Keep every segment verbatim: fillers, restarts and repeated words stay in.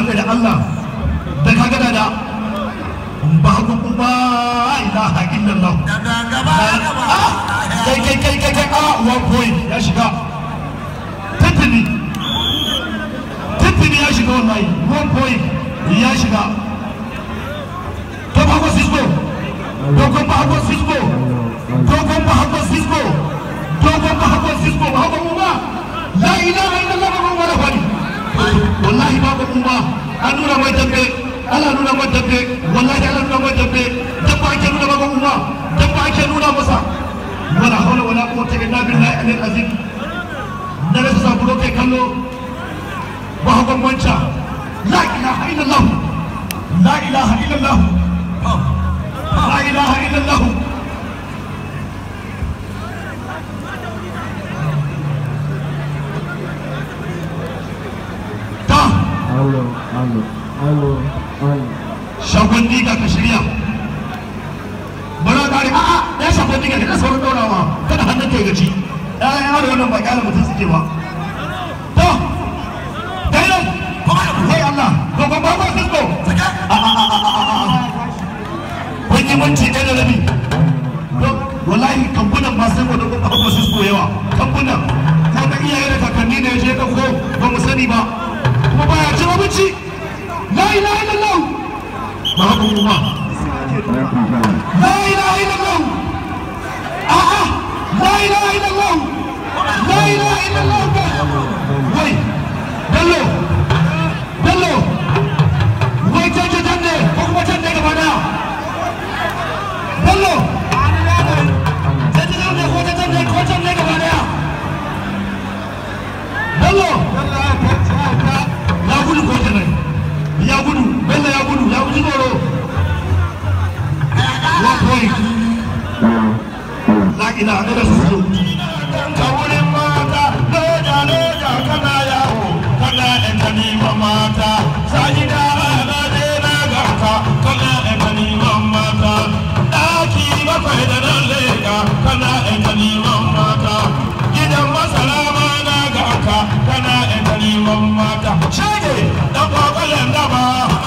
rantsa da Allah da ka gada da ba ku kuma ilaha illallah kai kai kai kai kai a one point ya shiga tantini tantini ya shiga wallahi one point ya shiga to ba ko Cisco dogon ba ko Cisco dogon ba ko Cisco dogon ba ko Cisco ba ko kuma la ilaha illallah ba ko wala fadi wallahi ba ko kuma an nuna mai dambe ala nuna mai dambe wallahi ala nuna mai dambe dabba ake nuna ba ko kuma dabba ake nuna masa wala hawla wala quwwata illa billahi alil azim na rasa saburo kai kallo ba ko manca la ilaha illallah la ilaha illallah la ilaha illallah ta allo allo allo allo shagon diga ka shirya bara gari a a ya shagon diga da sauran daurawa kada hannun kai gaci ya yaro wannan ba kyala mutum suke ba to dai nan wai Allah gogon ba ko Cisco a a a a wani minti ɗaya da rabi wallahi kambunan ba sai wadda kuma ba Cisco yawa kambunan ko ga iyaye da kakanni ne je ka ko ba mu sani ba kuma baya ci abinci la ilaha illallah ba ku kuma la ilaha illallah a a la ilaha illallah la ilaha illallah wai dallo dallo wai jaje janne ko kuma janne gaba daya dallo jaje janne ko janne ko janne gaba daya dallo ya gudu ko janne ya gudu bello ya gudu ya gudu tsoro wa koi la ilaha illallah ka wurin mata loja loja kana yawo kana entani mata sai da na je na ganka kana entani mata daki bakwai da nan leka kana entani mata gidan masalama na ganka kana entani mata shege dan kokolen da ba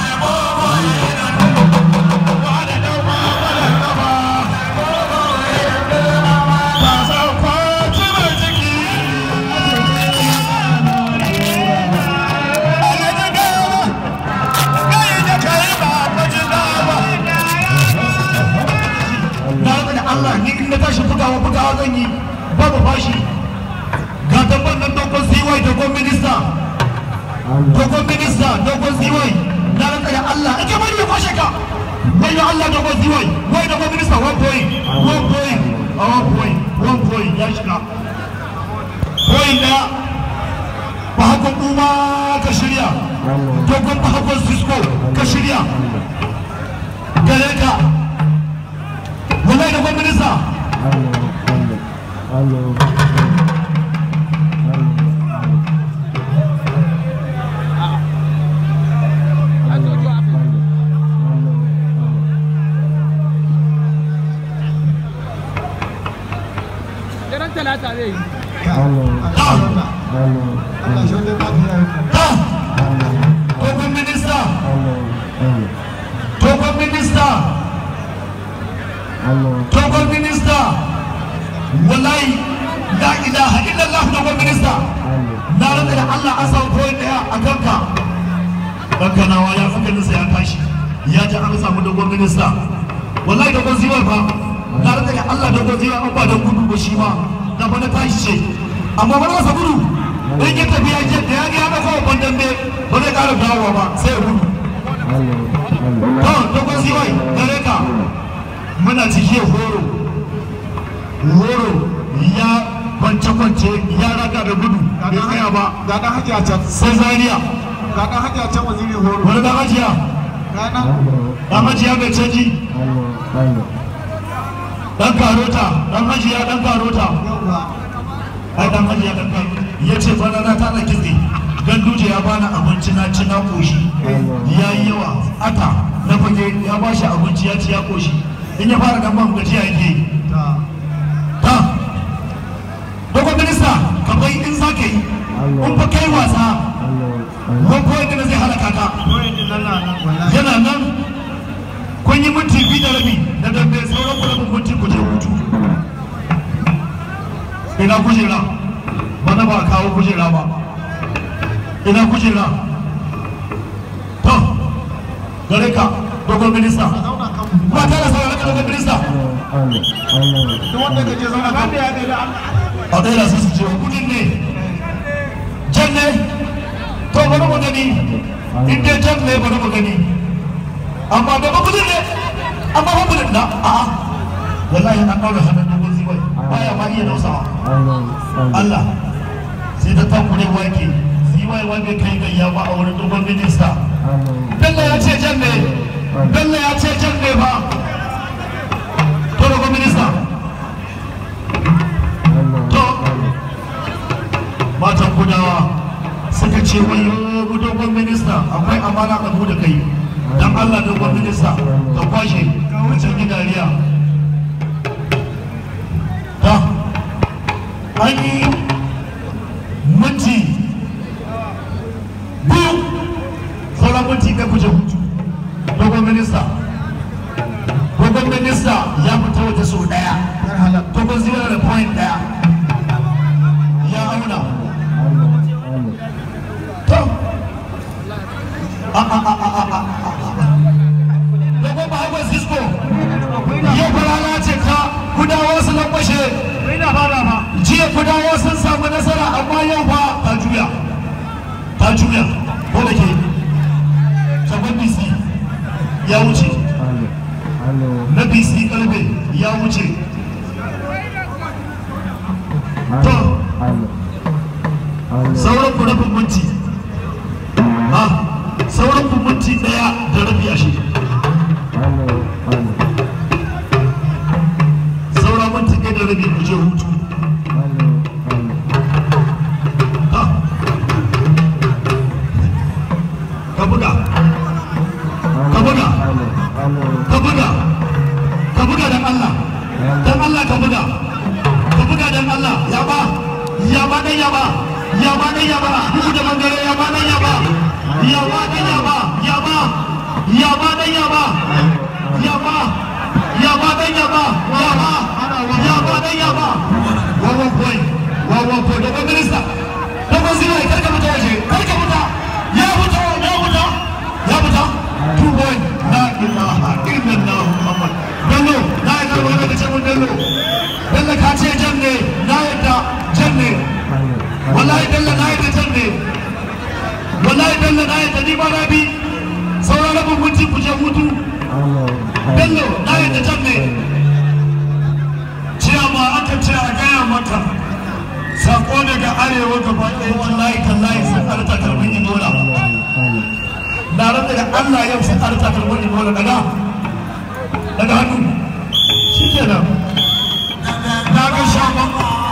Allah ni in na tashi bugawa bugawa zan yi babu fashi ga tabbar nan dogon siwai dogon minista dogon minista dogon siwai na rantsa da Allah ake bari ya kwashe ka wai Allah dogon siwai wai dogon minista one point one point a one point one point ya shiga point daya ba hakon kuma ka shirya dogon ba hakon Cisco ka shirya gare ka wallahi da kwan minista allo allo Jaran talata zai yi. allo allo Togon minista allo allo Togon minista Togon minista wallahi la ilaha illallah togon minista na rantsa da Allah an samu koyi daya a kanka kanka nawa ya fi ganin ya tashi ya ji an samu dogon minista wallahi dogon ziwar fa na rantsa da Allah dogon ziwar an ba da gudu ba shi ma na fa na tashi ce amma ba za gudu in ya tafi ya je da ya ga ya kafa babban dambe ba zai ƙara dawowa ba sai ya gudu to dogon ziwar gare ka muna cike horo horo ya kwance-kwance ya raga da gudu bai tsaya ba ga dan hajiya can sai zariya ga dan hajiya can waziri horo wani dan hajiya rana dan hajiya bai canji dan karota dan hajiya dan karota yawa ai dan hajiya dan karota ya ce fa na ta na kitse ganduje ya bani abinci na ci na koshi ya yi yawa ata na fage ya ba shi abinci ya ci ya koshi in ya fara dan ban gajiya yake ta ta dogon minista ka bai in za ka yi in fa kai wasa ko ko da zai halaka kaka yana nan kun yi minti biyu da rabi da dambe sauran ku rabin minti ku je hutu ina kujera bana ba kawo kujera ba ina kujera to gare ka dogon minista ba ta da sauran ka dogon minista a ɗaya da su su ce kudin ne jan ne to bari mu gani in dai jan ne bari mu gani amma da ba kudin ne amma ba kudin da a'a wallahi an ɗaura hannun dogon zibai baya ma iya nausawa Allah sai ta tankure wake zibai wake kai gayya ba a wurin dogon minista Bello ya ce jan ne Bello ya ce jan ne ba to dogon minista to matan kudawa suka ce wayo dogon minista akwai amana a da kai dan Allah dogon minista ka kwashe wancan gidariya ta an yi minti biyu sauran minti kai kuje hutu dogon minista dogon minista ya fita wata sau daya dogon zira da point daya ya auna to a a a a a a dogon ba haifar cisco yau farana ce ka kudawa su lambashe jiya kudawa sun samu nasara amma yau ba ta juya ta juya ko da ke sabon bc ya wuce na bc karfe ya wuce to sauran ku rabin minti ha sauran ku minti daya da rabi a shi sauran minti ɗaya da rabi ku je hutu ka buga ka buga ka buga ka buga dan Allah dan Allah ka buga ka buga dan Allah ya ba ya ba dan ya ba ya ba dan ya ba bugu da mangare ya ba dan ya ba ya ba dan ya ba ya ba ya ba dan ya ba ya ba ya ba dan ya ba ya ba ya ba dan ya ba wawan boy wawan boy da minista da wazira kar ka fita waje kar ka fita ya fita ya fita ya fita two boy la ilaha illallah muhammad bello na yi karwa daga ce mun bello bello ka ce jan ne na yadda jan ne wallahi bello na yadda jan ne wallahi bello na yadda ni ba na bi sauran rabin minti ku je hutu bello na yadda jan ne ciyama aka ce a gaya mata sako daga arewa gaba ɗaya wallahi tallahi sun arta karbin imola na ran daga Allah yau sun arta karbin imola daga daga hannu shi ke nan na ga shagon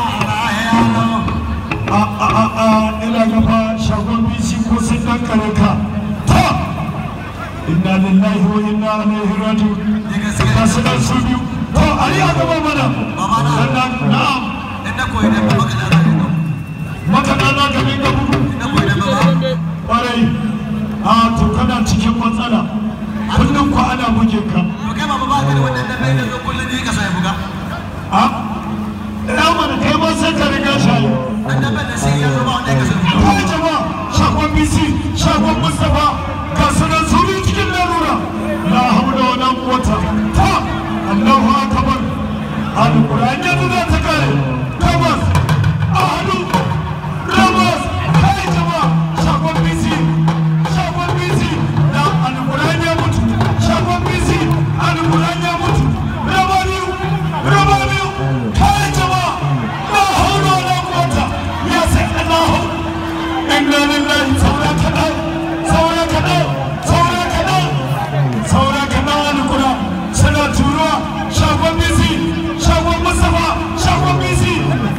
a a a a ina gaba shagon bisi ko sun dan kare ka ta inna lillahi wa inna ilaihi raji'un ka su dan su biyu to ali a gaba mana sannan na'am inda koyi da maka da maka da na gamin da gudu inda koyi da baba kwarai a to kana cikin matsala kullum ko ana buge ka to kai baba ba ka da wannan da bai da kullum ne ka sai buga a ina mana kai ma sai ka riga shayi annabi da sai ya zama wanda ka sai buga kai jama'a shagon bisi shagon mustafa ka sanar su ne cikin larura la hawla wala quwwata ta Allahu akbar alquran ya zuwa ta kare tabbas ahadu rabbas kai jama'a shagon bisi shagon bisi da alquran ya mutu shagon bisi alquran ya mutu rabaniu rabaniu kai jama'a la hawla wala quwwata ya sai Allahu inna lillahi saura kada saura kada saura kada saura kada alquran sana turuwa shagon bisi shagon mustafa shagon bisi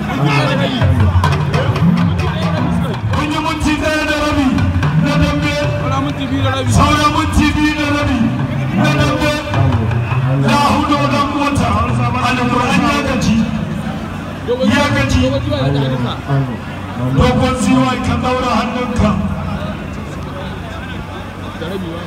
kun yi minti ɗaya da rabi na dambe saura minti biyu da rabi na dambe la hudu da mota alquran ya gaji ya gaji dogon ziwa ka daura hannunka da rabi ba.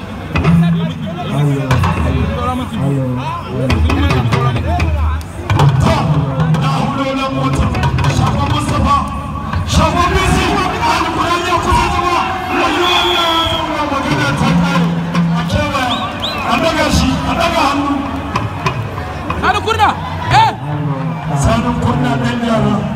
Na hulolan mota, shagon Mustapha, shagon Bisi, alkuran ya kusa zuwa, rayu Allah ya zama magana ta kare, a kewaya, a daga shi, a daga hannu. Sani kurna, eh! Sanin kurna ɗan yara.